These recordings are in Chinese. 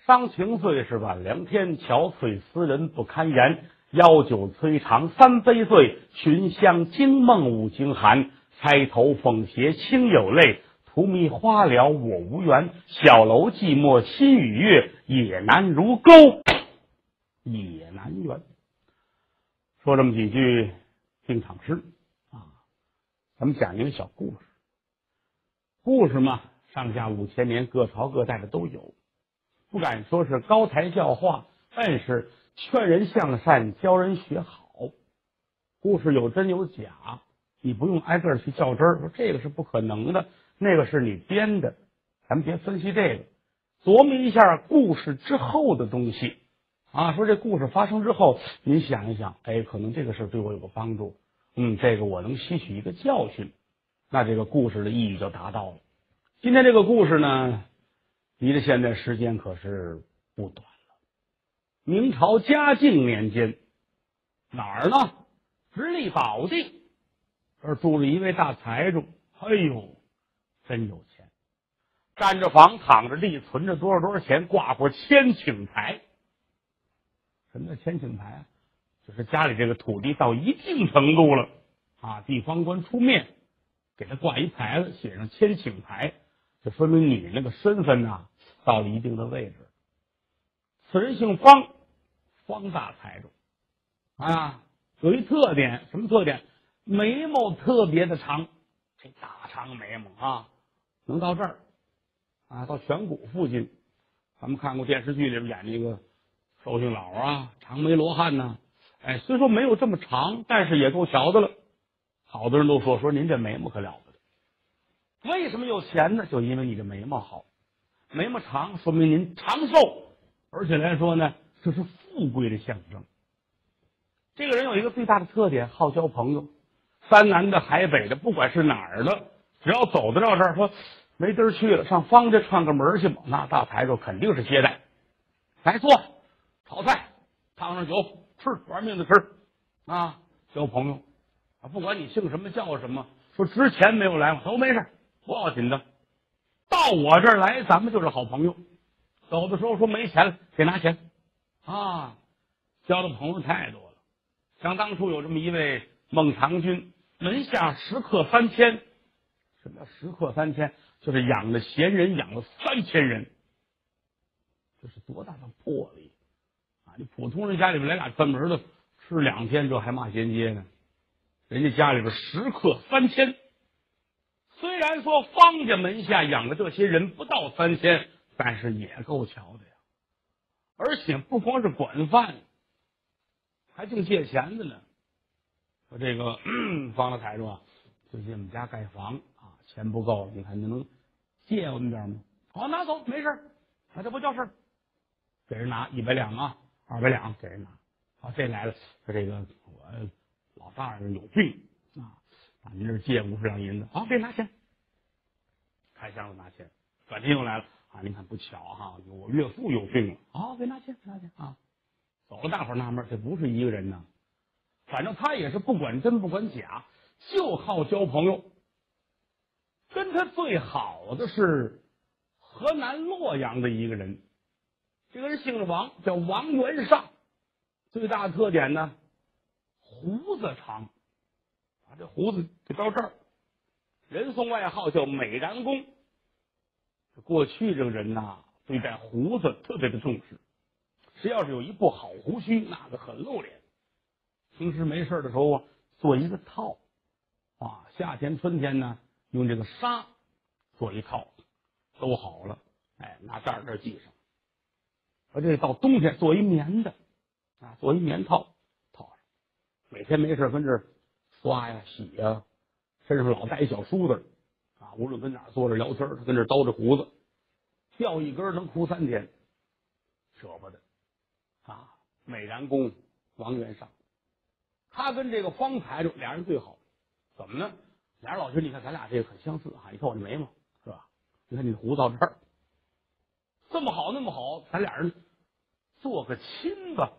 伤情岁是晚凉天，憔悴思人不堪言。邀酒摧肠三杯醉，寻香惊梦五更寒。钗头凤斜清有泪，荼蘼花了我无缘。小楼寂寞心与月，也难如钩也难圆。说这么几句定场诗啊，咱们讲一个小故事。故事嘛，上下5000年，各朝各代的都有，不敢说是高台教化，但是劝人向善，教人学好。故事有真有假，你不用挨个去较真儿，说这个是不可能的，那个是你编的，咱们别分析这个，琢磨一下故事之后的东西啊。说这故事发生之后，您想一想，哎，可能这个事对我有个帮助，这个我能吸取一个教训，那这个故事的意义就达到了。今天这个故事呢，离着现在时间可是不短了。明朝嘉靖年间，哪儿呢？直隶宝地，这儿住着一位大财主，哎呦，真有钱，占着房，躺着地，存着多少钱，挂过千顷牌。什么叫千顷牌啊？就是家里这个土地到一定程度了啊，地方官出面给他挂一牌子，写上千顷牌，就说明你那个身份呐，到了一定的位置。此人姓方，方大财主啊，有一特点，什么特点？眉毛特别的长，这大长眉毛啊，能到这儿啊，到颧骨附近。咱们看过电视剧里边演那个寿星老啊，长眉罗汉呐，哎，虽说没有这么长，但是也够瞧的了。好多人都说您这眉毛可了不得。为什么有钱呢？就因为你这眉毛好，眉毛长，说明您长寿，而且来说呢，这是富贵的象征。这个人有一个最大的特点，好交朋友。山南的海北的，不管是哪儿的，只要走得到这儿，说没地儿去了，上方家串个门去吧，那大财主肯定是接待。来坐，炒菜，烫上酒，吃，玩命的吃啊，交朋友啊！不管你姓什么叫什么，说之前没有来过都没事，不要紧的。到我这儿来，咱们就是好朋友。走的时候说没钱了，得拿钱啊！交的朋友太多了。像当初有这么一位孟尝君，门下食客3000。什么叫食客3000？就是养的闲人养了3000人，这是多大的魄力啊！你普通人家里边来俩串门的，吃2天这还骂衔接呢，人家家里边食客3000。虽然说方家门下养的这些人不到3000，但是也够瞧的呀。而且不光是管饭，还净借钱的呢。说这个方大财主啊，最近我们家盖房啊，钱不够，你看你能借我们点吗？好，拿走，没事，那这不叫事儿。给人拿100两啊，200两给人拿。好，这来了，说这个我老大人有病啊，您这借50两银子，好，给拿钱。开箱子拿钱。转天又来了啊，您看不巧哈，我岳父有病了，好，给拿钱，拿钱啊。走了，大伙儿纳闷，这不是一个人呢。反正他也是不管真不管假，就好交朋友。跟他最好的是河南洛阳的一个人，这个人姓王，叫王元上。最大的特点呢，胡子长啊，这胡子就到这儿，人送外号叫美髯公。过去这个人呐，对待胡子特别的重视，谁要是有一部好胡须，那个很露脸。平时没事的时候啊，做一个套啊，夏天春天呢，用这个纱做一套，都好了，哎，拿这儿系上。而这到冬天做一棉的啊，做一棉套套上，每天没事跟这儿刷呀洗呀，身上老带一小梳子啊，无论跟哪儿坐着聊天，他跟这儿叨着胡子，掉一根能哭3天，舍不得啊。美髯公王元上，他跟这个方财主俩人最好，怎么呢？俩人老觉得你看咱俩这个很相似啊，你看我这眉毛是吧？你看你的胡子到这儿，这么好那么好，咱俩人做个亲吧。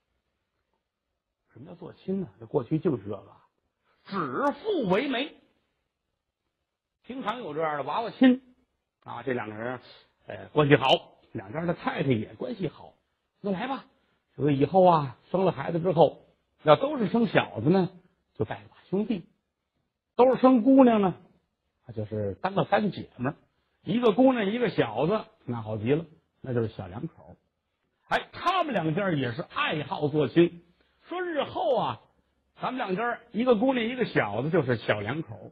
什么叫做亲呢？这过去就是这个指腹为媒。平常有这样的娃娃亲啊，这两个人关系好两家的太太也关系好，说来吧，这个以后啊，生了孩子之后，要都是生小子呢，就拜把兄弟；都是生姑娘呢，就是当个三姐们儿，一个姑娘一个小子，那好极了，那就是小两口。哎，他们两家也是爱好做亲，说日后啊，咱们两家一个姑娘一个小子就是小两口。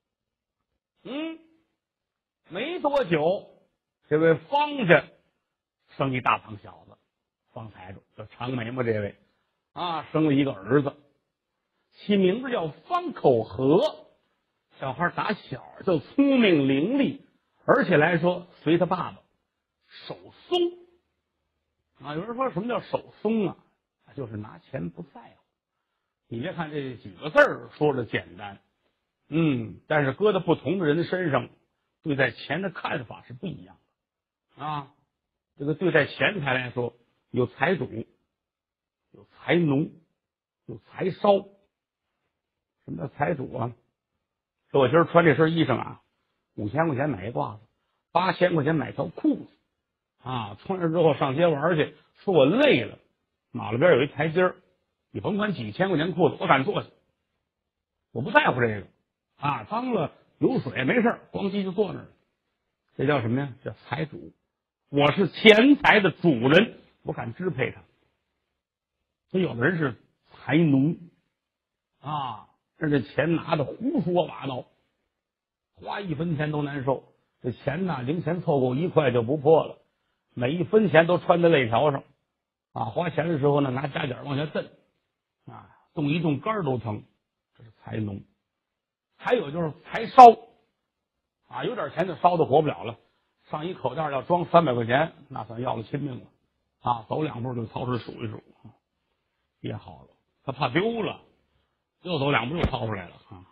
没多久，这位方家生一大胖小子，方财主叫长眉毛这位啊，生了一个儿子，起名字叫方口和。小孩打小就聪明伶俐，而且来说随他爸爸手松啊。有人说什么叫手松啊？就是拿钱不在乎。你别看这几个字儿说的简单，但是搁在不同的人身上，对待钱的看法是不一样的啊。这个对待钱财来说，有财主，有财奴，有财烧。什么叫财主啊？说我今儿穿这身衣裳啊，5000块钱买一褂子，8000块钱买条裤子啊，穿上之后上街玩去，说我累了，马路边有一台阶儿，你甭管几千块钱裤子，我敢坐下，我不在乎这个啊，脏了有水没事，咣叽就坐那儿。这叫什么呀？叫财主。我是钱财的主人，我敢支配它。所以有的人是财奴啊，让这钱拿的胡说八道，花1分钱都难受。这钱呐，零钱凑够1块就不破了，每1分钱都穿在肋条上啊！花钱的时候呢，拿夹角往下蹬啊，动一动肝都疼。这是财奴。还有就是财烧啊，有点钱就烧的活不了了，上一口袋要装300块钱，那算要了亲命了啊！走2步就掏出来数一数，憋好了，他怕丢了，又走2步又掏出来了啊！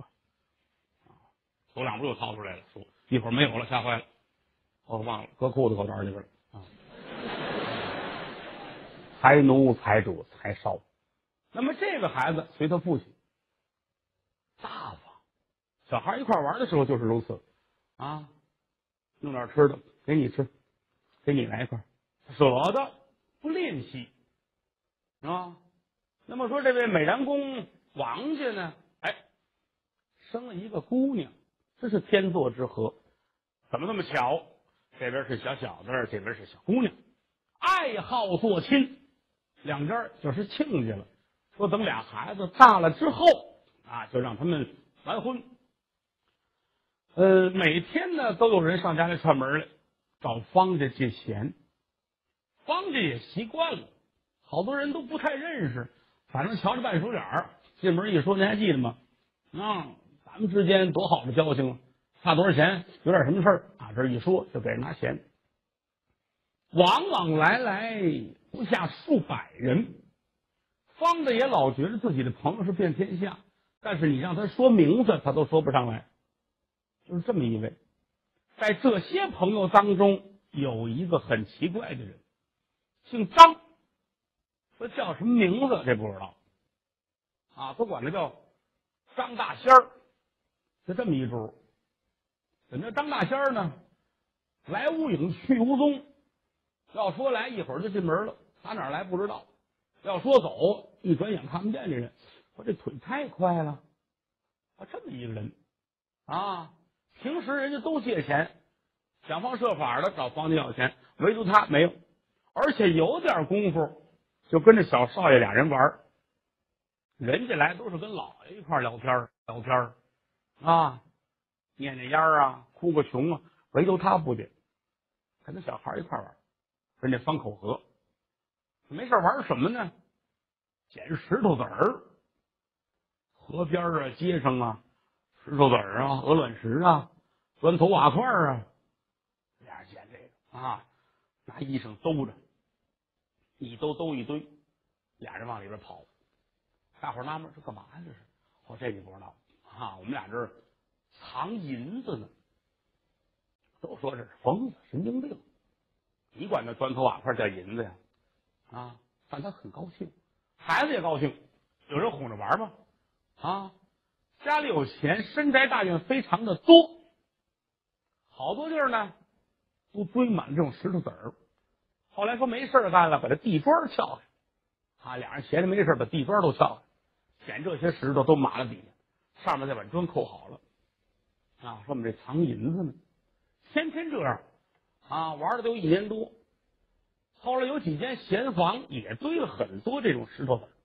走2步又掏出来了，说一会儿没有了，吓坏了，我忘了搁裤子口袋里边了啊！财奴、财主、财烧。那么这个孩子随他父亲大方，小孩一块玩的时候就是如此啊，弄点吃的给你吃，给你来一块，舍得不吝惜啊。那么说这位美髯公王家呢，生了一个姑娘，这是天作之合。怎么那么巧？这边是小小子，这边是小姑娘，爱好做亲，两家就是亲家了。说等俩孩子大了之后啊，就让他们完婚。每天呢都有人上家来串门来，找方家借钱。方家也习惯了，好多人都不太认识，反正瞧着半熟脸儿，进门一说，您还记得吗？咱们之间多好的交情啊！差多少钱？有点什么事儿啊？这一说就给人拿钱，往往来不下数百人。方的也老觉得自己的朋友是遍天下，但是你让他说名字，他都说不上来。就是这么一位，在这些朋友当中，有一个很奇怪的人，姓张，说叫什么名字这不知道啊，都管他叫张大仙儿，就这么一主。怎么叫张大仙儿呢？来无影去无踪，要说来一会儿就进门了，打哪儿来不知道；要说走，一转眼看不见这人。我这腿太快了啊！这么一个人啊，平时人家都借钱，想方设法的找方家要钱，唯独他没有，而且有点功夫就跟着小少爷俩人玩。人家来都是跟老爷一块聊天啊，念念烟啊，哭个穷啊，唯独他不去，跟那小孩一块玩，跟这方口河没事玩什么呢？捡石头子儿，河边啊，街上啊，石头子儿啊，鹅卵石啊，砖头瓦块啊，俩人捡这个啊，拿衣裳兜着，一兜一堆，俩人往里边跑。大伙儿纳闷，这干嘛呀？这是这你不知道啊？我们俩这儿藏银子呢，都说这是疯子神经病，你管那砖头瓦块叫银子呀？啊！但他很高兴，孩子也高兴，有人哄着玩嘛。啊，家里有钱，深宅大院非常的多，好多地儿呢都堆满这种石头子儿。后来说没事干了，把这地砖撬开，俩人闲着没事把地砖都撬开，捡这些石头都码在底下，上面再把砖扣好了。说我们这藏银子呢，天天这样玩了都有1年多。后来有几间闲房也堆了很多这种石头子。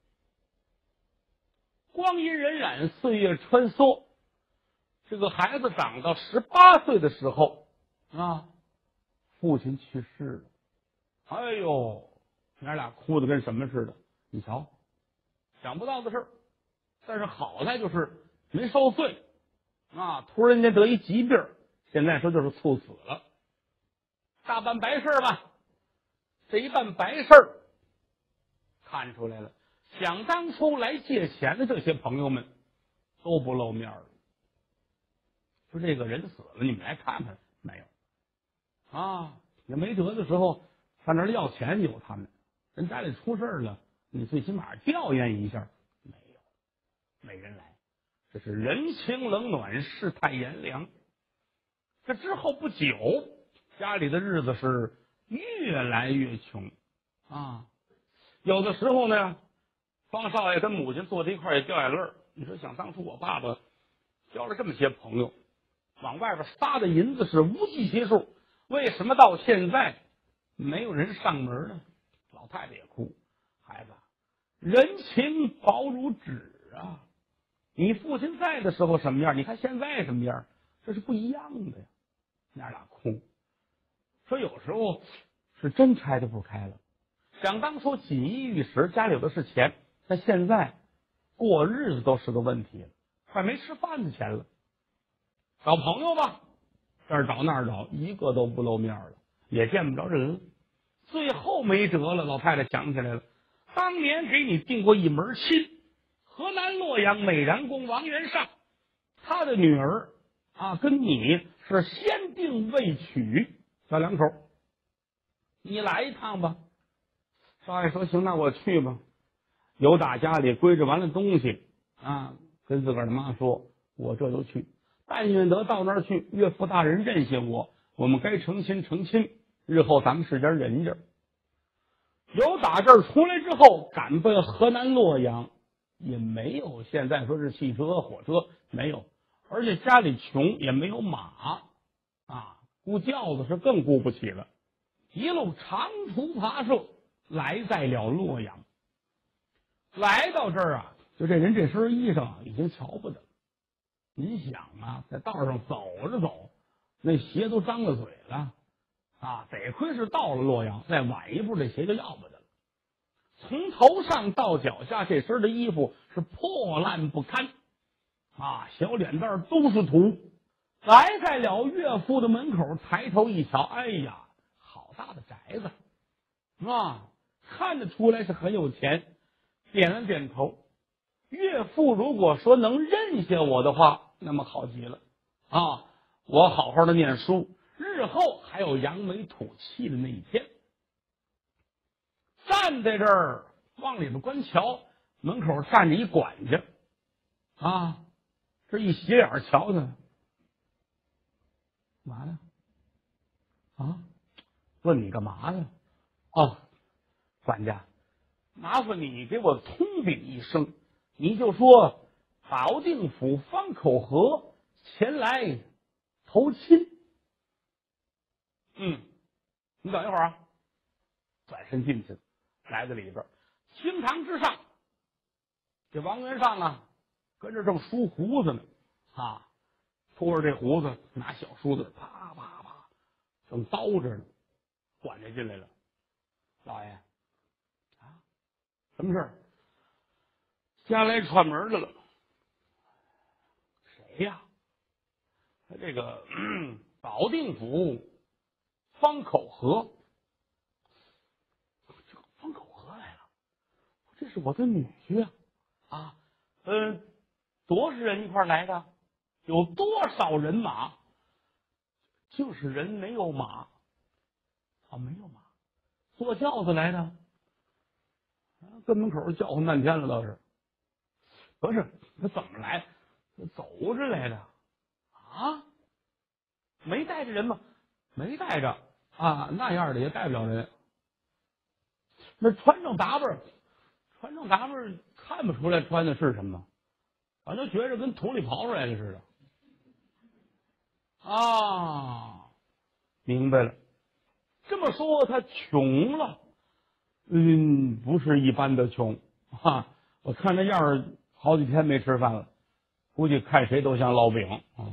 光阴荏苒，岁月穿梭，这个孩子长到18岁的时候父亲去世了。哎呦，娘俩哭得跟什么似的。你瞧，想不到的事儿，但是好在就是没受罪突然间得一疾病，现在说就是猝死了。大办白事吧，这一办白事儿，看出来了，想当初来借钱的这些朋友们都不露面了。说这个人死了，你们来看看没有？也没辙的时候上那儿要钱有他们，人家里出事了，你最起码吊唁一下，没有，没人来。这是人情冷暖，世态炎凉。这之后不久，家里的日子是越来越穷有的时候呢，方少爷跟母亲坐在一块儿也掉眼泪儿。你说想当初我爸爸交了这么些朋友，往外边撒的银子是无计其数，为什么到现在没有人上门呢？老太太也哭，孩子，人情薄如纸你父亲在的时候什么样，你看现在什么样，这是不一样的呀。娘俩哭，说有时候是真拆的不开了。想当初锦衣玉食，家里有的是钱，但现在过日子都是个问题了，快没吃饭的钱了。找朋友吧，这儿找那儿找，一个都不露面了，也见不着人了。最后没辙了，老太太想起来了，当年给你定过一门亲，河南洛阳美髯公王元上，他的女儿跟你是先定未娶，小两口，你来一趟吧。少爷说行，那我去吧。有打家里归置完了东西跟自个儿的妈说，我这就去。但愿得到那儿去，岳父大人认下我们该成亲成亲，日后咱们是家人家。有打这儿出来之后，赶奔河南洛阳，也没有现在说是汽车火车，没有，而且家里穷，也没有马雇轿子是更雇不起了。一路长途跋涉，来在了洛阳。来到这儿就这人这身衣裳已经瞧不得了。你想在道上走着走，那鞋都张了嘴了得亏是到了洛阳，再晚一步这鞋就要不得了。从头上到脚下，这身的衣服是破烂不堪小脸蛋都是土。来在了岳父的门口，抬头一瞧，哎呀，好大的宅子看得出来是很有钱。点了点头，岳父如果说能认下我的话，那么好极了我好好的念书，日后还有扬眉吐气的那一天。站在这儿往里边观瞧，门口站着一管家这一斜眼瞧他，干嘛呢问你干嘛呢？管家，麻烦你给我通禀一声，你就说保定府方口河前来投亲。你等一会儿转身进去，来到里边，厅堂之上，这王元上跟着正梳胡子呢拖着这胡子，拿小梳子啪啪啪正叨着呢。管家进来了，老爷什么事儿？家来串门来了。谁呀？他这个保定府方口河。这个方口河来了，这是我的女婿多少人一块来的？有多少人马？就是人没有马没有马，坐轿子来的。跟门口叫唤半天了，倒是不是他怎么来？走着来的没带着人吗？没带着。 啊，那样的也带不了人。那穿上打扮看不出来穿的是什么，反正觉着跟土里刨出来的似的。啊，明白了。这么说他穷了？不是一般的穷啊！我看那样儿好几天没吃饭了，估计看谁都像烙饼啊。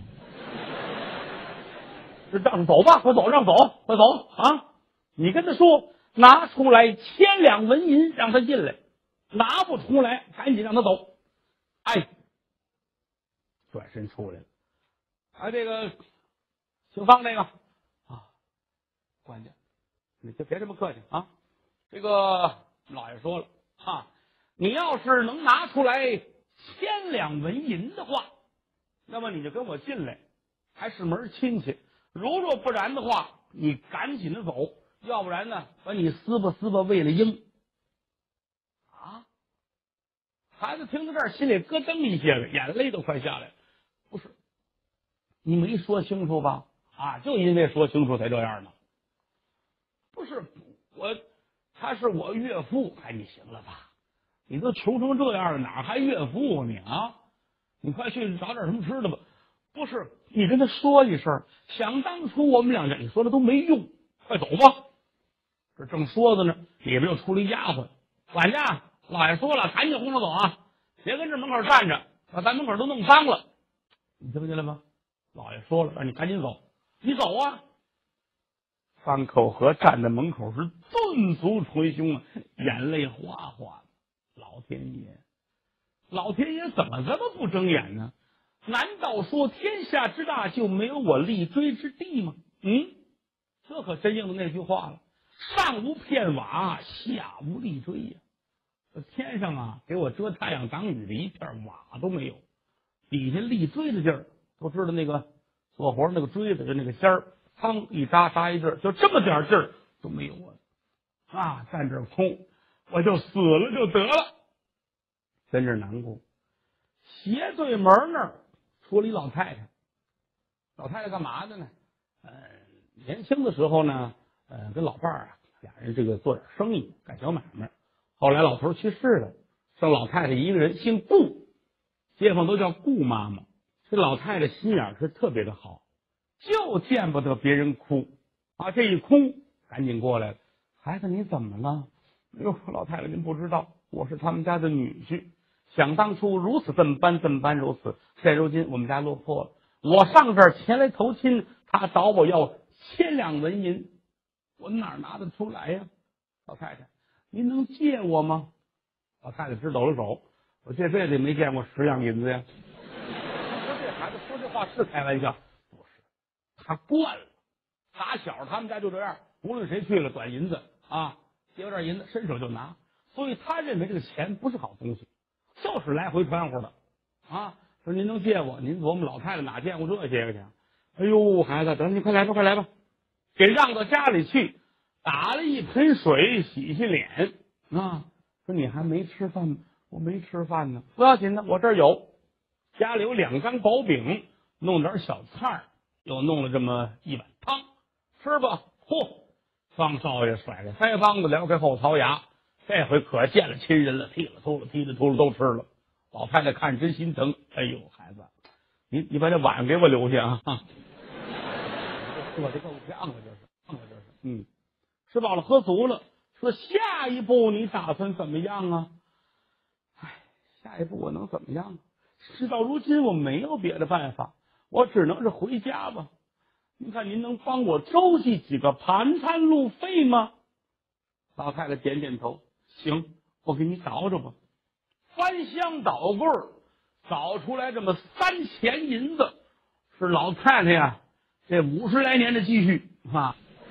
这让走吧，快走，让走，快走啊！你跟他说，拿出来1000两纹银，让他进来。拿不出来，赶紧让他走。哎，转身出来了。啊，这个姓方这个啊，关键你就别这么客气啊。这个老爷说了啊，你要是能拿出来1000两纹银的话，那么你就跟我进来，还是门亲戚。如若不然的话，你赶紧的走，要不然呢，把你撕吧喂了鹰。啊！孩子听到这儿，心里咯噔一下子，眼泪都快下来了。不是，你没说清楚吧？啊，就因为说清楚才这样呢。不是他是我岳父。哎，你行了吧？你都穷成这样了，哪还岳父啊你啊？你快去找点什么吃的吧。不是，你跟他说一声，想当初我们两家，你说的都没用，快走吧。这正说着呢，里边又出了一丫鬟，管家，老爷说了，赶紧轰着走啊，别跟这门口站着，把咱门口都弄脏了。你听见了吗？老爷说了，让你赶紧走，你走啊。方口和站在门口是顿足捶胸啊，眼泪哗哗的。老天爷怎么这么不睁眼呢？难道说天下之大就没有我立锥之地吗？这可真应了那句话了，上无片瓦，下无立锥呀。天上啊，给我遮太阳挡雨的一片瓦都没有，底下立锥的地儿，都知道那个做活那个锥子就那个尖儿，汤一扎一阵，就这么点劲儿都没有啊！站这儿空，我就死了就得了，跟这难过。斜对门那儿出了一老太太。老太太干嘛的呢？年轻的时候呢，跟老伴儿俩人这个做点生意，干小买卖。后来老头去世了，剩老太太一个人，姓顾，街坊都叫顾妈妈。这老太太心眼是特别的好，就见不得别人哭啊！这一哭，赶紧过来了。孩子，你怎么了？哎呦，老太太您不知道，我是他们家的女婿。想当初如此这么般如此，现如今我们家落魄了。我上这儿前来投亲，他找我要1000两纹银，我哪拿得出来呀？老太太，您能借我吗？老太太直抖了手，我这辈子也没见过10两银子呀。说这孩子说这话是开玩笑，不是，他惯了。打小他们家就这样，无论谁去了短银子啊，借有点银子伸手就拿，所以他认为这个钱不是好东西，就是来回传呼的啊。说您能借我？您琢磨老太太哪见过这些个去？哎呦，孩子，等你快来吧，给让到家里去，打了一盆水洗洗脸啊。说你还没吃饭吗？我没吃饭呢。不要紧的，我这儿有，家里有2张薄饼，弄点小菜，又弄了这么一碗汤，吃吧。嚯！方少爷甩开腮帮子，撩开后槽牙，这回可见了亲人了，踢了秃噜都吃了。老太太看真心疼，哎呦，孩子，你把这碗给我留下啊！我这够呛了，这是，吃饱了喝足了，说下一步你打算怎么样啊？哎，下一步我能怎么样？事到如今我没有别的办法，我只能是回家吧。您看您能帮我周济几个盘缠路费吗？老太太点点头，行，我给你找找吧。翻箱倒柜找出来这么3钱银子，是老太太呀这50来年的积蓄啊，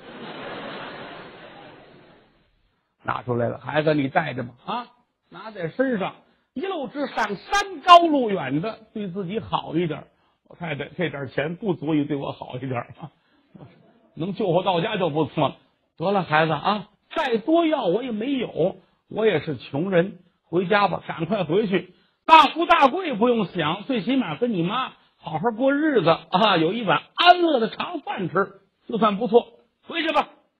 拿出来了。孩子，你带着吧啊，拿在身上，一路之上山高路远的，对自己好一点。老太太，这点钱不足以对我好一点啊，能救活到家就不错了。得了，孩子啊，再多要我也没有，我也是穷人。回家吧，赶快回去，大富大贵不用想，最起码跟你妈好好过日子啊，有一碗安乐的长饭吃，就算不错。回去吧，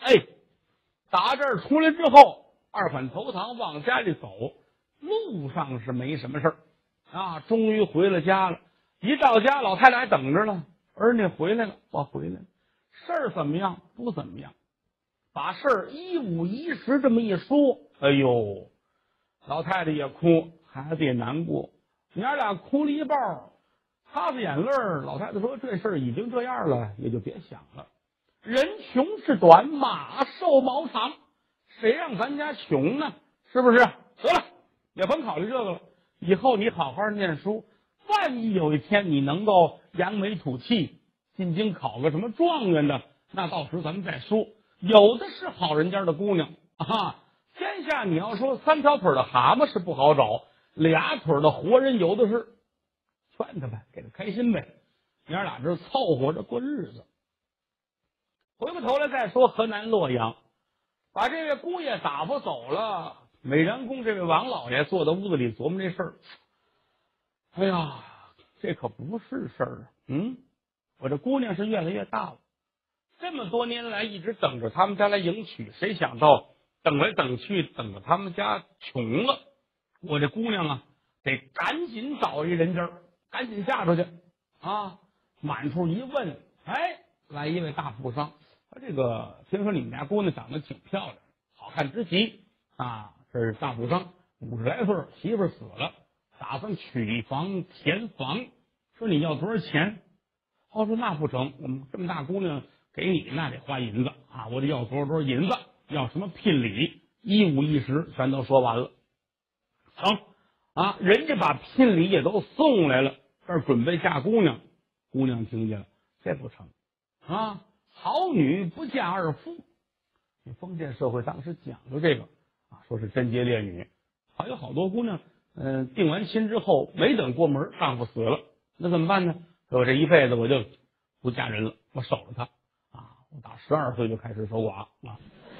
哎，打这儿出来之后，二反头堂往家里走，路上是没什么事儿啊，终于回了家了。一到家，老太太还等着呢，儿女回来了，我回来了，事儿怎么样？不怎么样。把事儿一五一十这么一说，哎呦，老太太也哭，孩子也难过，娘俩哭了一半，擦擦眼泪儿。老太太说：“这事儿已经这样了，也就别想了。人穷志短，马瘦毛长，谁让咱家穷呢？是不是？得了，也甭考虑这个了。以后你好好念书，万一有一天你能够扬眉吐气，进京考个什么状元的，那到时咱们再说。有的是好人家的姑娘啊，天下你要说三条腿的蛤蟆是不好找，俩腿的活人有的是。劝他呗，给他开心呗，娘俩这凑合着过日子。回过头来再说河南洛阳，把这位姑爷打发走了。美髯公这位王老爷坐在屋子里琢磨这事儿，哎呀，这可不是事儿啊！我这姑娘是越来越大了，这么多年来一直等着他们家来迎娶，谁想到等来等去，等着他们家穷了。我这姑娘啊，得赶紧找一人家，赶紧嫁出去啊！满处一问，哎，来一位大富商，他这个听说你们家姑娘长得挺漂亮，好看之极啊！这是大富商，50来岁，媳妇死了，打算取房填房，说你要多少钱？说那不成，我们这么大姑娘给你那得花银子啊，我得要多少银子，要什么聘礼，一五一十全都说完了。成啊，人家把聘礼也都送来了，这儿准备嫁姑娘。姑娘听见了，这不成啊，好女不嫁二夫。封建社会当时讲究这个啊，说是贞洁烈女，还有好多姑娘定完亲之后没等过门，丈夫死了，那怎么办呢？我这一辈子我就不嫁人了，我守着她啊！我打12岁就开始守寡啊。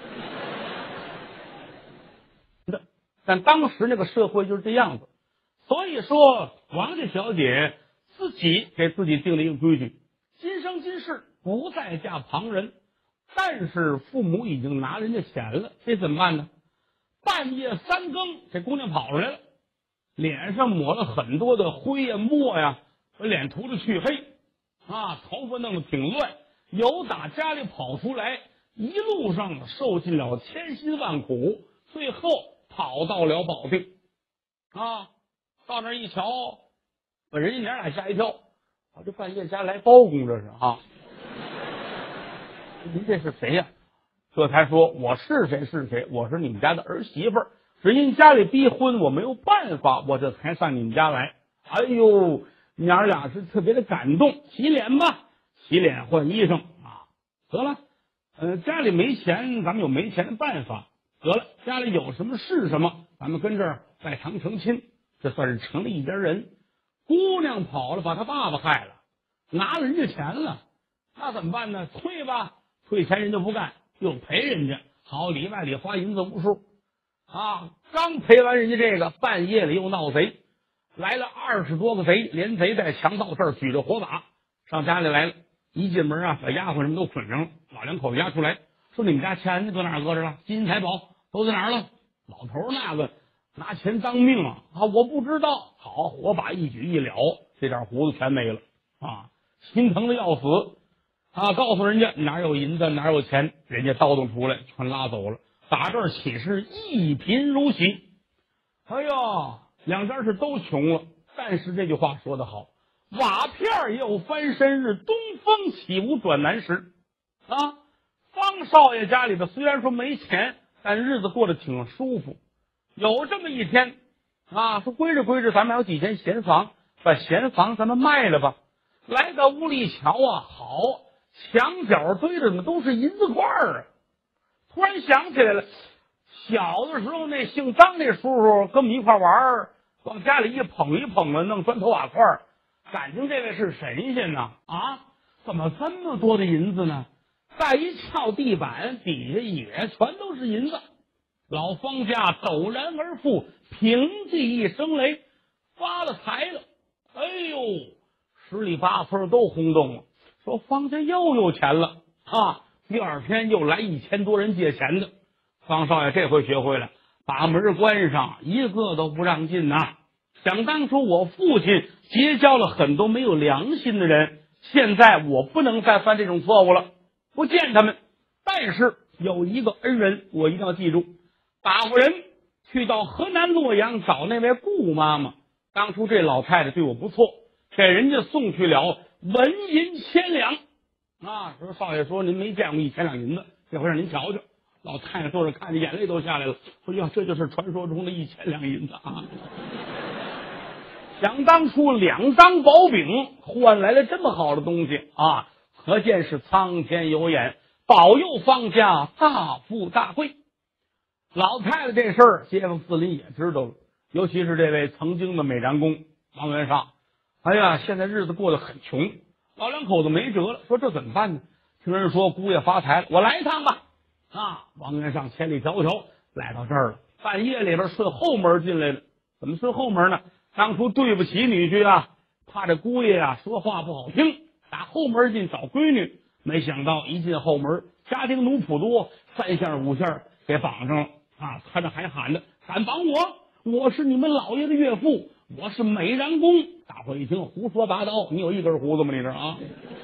但当时那个社会就是这样子，所以说王家小姐自己给自己定了一个规矩：今生今世不再嫁旁人。但是父母已经拿人家钱了，这怎么办呢？半夜3更，这姑娘跑出来了，脸上抹了很多的灰呀墨呀，把脸涂的黢黑啊，头发弄得挺乱，由打家里跑出来，一路上受尽了千辛万苦，最后跑到了保定啊。到那儿一瞧，把人家娘俩吓一跳，这半夜家来包公，这是啊。您这是谁呀？这才说我是谁是谁，我是你们家的儿媳妇儿，只因家里逼婚，我没有办法，我这才上你们家来。哎呦，娘俩是特别的感动，洗脸吧，洗脸换衣裳啊，得了。家里没钱，咱们有没钱的办法。得了，家里有什么是什么，咱们跟这儿拜堂成亲，这算是成了一家人。姑娘跑了，把他爸爸害了，拿了人家钱了，那怎么办呢？退吧。退钱人家不干，又赔人家，好里外里花银子无数啊！刚赔完人家这个，半夜里又闹贼，来了20多个贼，连贼带强盗，这儿举着火把上家里来了。一进门啊，把丫鬟什么都捆上了，老两口子押出来，说你们家钱搁哪儿搁着了？金银财宝都在哪儿了？老头那个拿钱当命啊！我不知道。好，火把一举一了，这点胡子全没了啊！心疼的要死。告诉人家哪有银子哪有钱，人家叨叨出来全拉走了。打这儿起是一贫如洗。哎呦，两家是都穷了，但是这句话说得好，瓦片也有翻身日，东风岂无转南时啊！方少爷家里的虽然说没钱，但日子过得挺舒服。有这么一天啊，说归着归着，咱们还有几间闲房，把闲房咱们卖了吧。来到屋里一瞧啊，好，墙角堆着怎么都是银子块啊！突然想起来了，小的时候那姓张那叔叔跟我们一块玩，往家里一捧一捧的，弄砖头瓦块，感情这位是神仙呢啊！怎么这么多的银子呢？再一撬地板，底下也全都是银子。老方家陡然而富，平地一声雷，发了财了。哎呦，十里八村都轰动了，说方家又有钱了啊！ 第二天又来1000多人借钱的。方少爷这回学会了，把门关上，一个都不让进呐。想当初我父亲结交了很多没有良心的人，现在我不能再犯这种错误了，不见他们。但是有一个恩人我一定要记住，打发人去到河南洛阳找那位顾妈妈。当初这老太太对我不错，给人家送去了纹银1000两啊。说少爷说您没见过1000两银子，这回让您瞧瞧。老太太坐着看着眼泪都下来了，说呀，这就是传说中的1000两银子啊！想当初2张薄饼换来了这么好的东西啊，可见是苍天有眼，保佑方家大富大贵。老太太这事儿，街坊四邻也知道了，尤其是这位曾经的美髯公王元上。哎呀，现在日子过得很穷，老两口子没辙了，说这怎么办呢？听人说姑爷发财了，我来一趟吧。啊，王元上千里迢迢来到这儿了，半夜里边顺后门进来了。怎么顺后门呢？当初对不起女婿啊，怕这姑爷啊说话不好听，打后门进找闺女。没想到一进后门，家丁奴仆多，3下5下给绑上了啊！他这还喊着敢绑我，我是你们老爷的岳父，我是美髯公。大伙一听胡说八道，你有一根胡子吗？你这啊，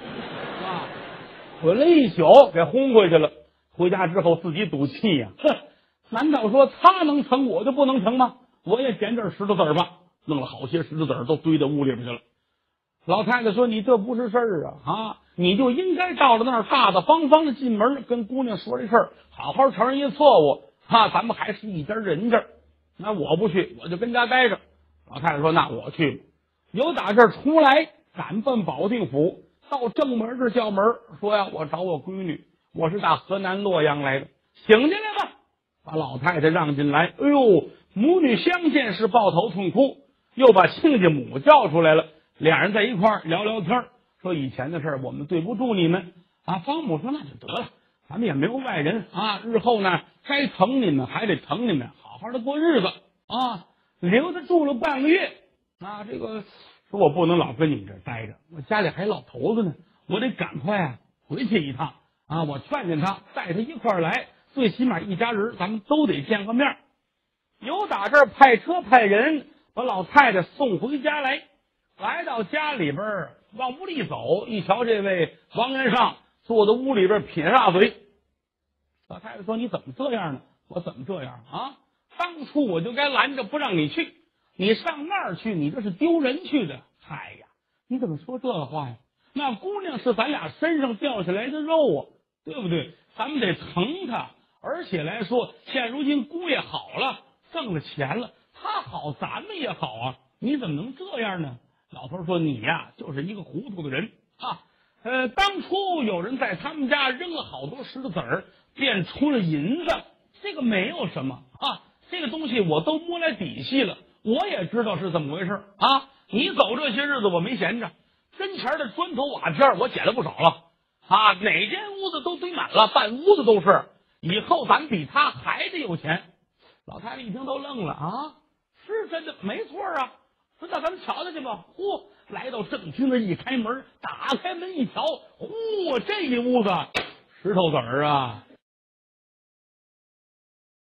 混了一宿给轰回去了。回家之后自己赌气呀，难道说他能成我就不能成吗？我也捡点石头子儿吧，弄了好些石头子儿都堆在屋里边去了。老太太说你这不是事儿啊，你就应该到了那儿大大方方的进门跟姑娘说这事儿，好好承认一错误啊，咱们还是一家人家。那我不去，我就跟家待着。老太太说那我去。由打这儿出来赶奔保定府，到正门这叫门，说呀我找我闺女，我是打河南洛阳来的，请进来吧。把老太太让进来，哎呦，母女相见是抱头痛哭，又把亲家母叫出来了，俩人在一块儿聊聊天，说以前的事儿我们对不住你们啊。方母说那就得了，咱们也没有外人啊，日后呢该疼你们还得疼你们，好好的过日子啊。留他住了半个月啊，这个说我不能老跟你们这儿待着，我家里还老头子呢，我得赶快啊回去一趟啊。我劝劝他，带他一块儿来，最起码一家人咱们都得见个面。由打这儿派车派人把老太太送回家来。来到家里边往屋里走，一瞧这位王元上坐在屋里边撇大嘴。老太太说你怎么这样呢？我怎么这样啊？当初我就该拦着不让你去，你上那儿去，你这是丢人去的。嗨呀，你怎么说这话呀？那姑娘是咱俩身上掉下来的肉啊，对不对？咱们得疼她，而且来说现如今姑爷好了，挣了钱了，她好咱们也好啊，你怎么能这样呢？老头说你呀就是一个糊涂的人啊。当初有人在他们家扔了好多石头子儿，变出了银子，这个没有什么啊，这个东西我都摸来底细了，我也知道是怎么回事啊。你走这些日子我没闲着，跟前的砖头瓦片我捡了不少了啊，哪间屋子都堆满了，半屋子都是，以后咱比他还得有钱。老太太一听都愣了啊，是真的没错啊，说那咱们瞧瞧去吧。嚯，来到正厅那一开门，打开门一瞧，嚯，这一屋子石头子儿啊，